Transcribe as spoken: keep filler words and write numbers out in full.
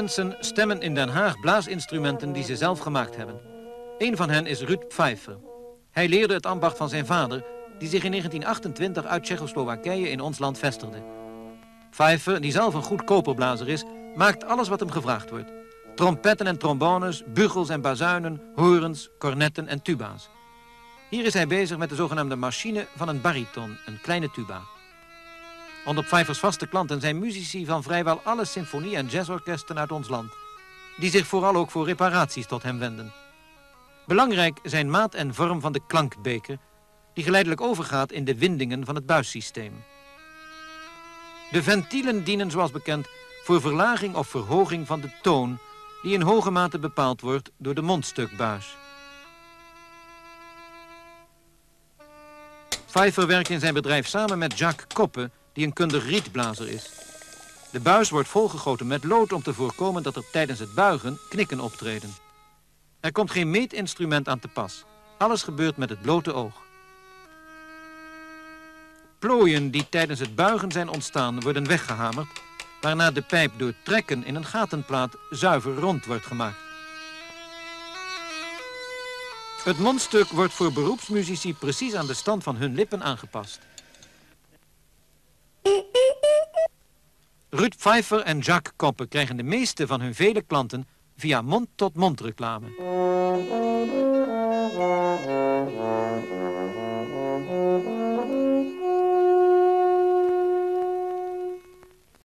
mensen stemmen in Den Haag blaasinstrumenten die ze zelf gemaakt hebben. Een van hen is Ruud Pfeiffer. Hij leerde het ambacht van zijn vader, die zich in negentien achtentwintig uit Tsjechoslowakije in ons land vestigde. Pfeiffer, die zelf een goed koperblazer is, maakt alles wat hem gevraagd wordt. Trompetten en trombones, bugels en bazuinen, hoorns, cornetten en tuba's. Hier is hij bezig met de zogenaamde machine van een bariton, een kleine tuba. Onder Pfeiffers vaste klanten zijn muzici van vrijwel alle symfonie- en jazzorkesten uit ons land, die zich vooral ook voor reparaties tot hem wenden. Belangrijk zijn maat en vorm van de klankbeker, die geleidelijk overgaat in de windingen van het buissysteem. De ventielen dienen zoals bekend voor verlaging of verhoging van de toon, die in hoge mate bepaald wordt door de mondstukbuis. Pfeiffer werkt in zijn bedrijf samen met Jacques Koppe, die een kundig rietblazer is. De buis wordt volgegoten met lood om te voorkomen dat er tijdens het buigen knikken optreden. Er komt geen meetinstrument aan te pas. Alles gebeurt met het blote oog. Plooien die tijdens het buigen zijn ontstaan worden weggehamerd, waarna de pijp door trekken in een gatenplaat zuiver rond wordt gemaakt. Het mondstuk wordt voor beroepsmuzici precies aan de stand van hun lippen aangepast. Ruud Pfeiffer en Jacques Koppe krijgen de meeste van hun vele klanten via mond-tot-mond reclame.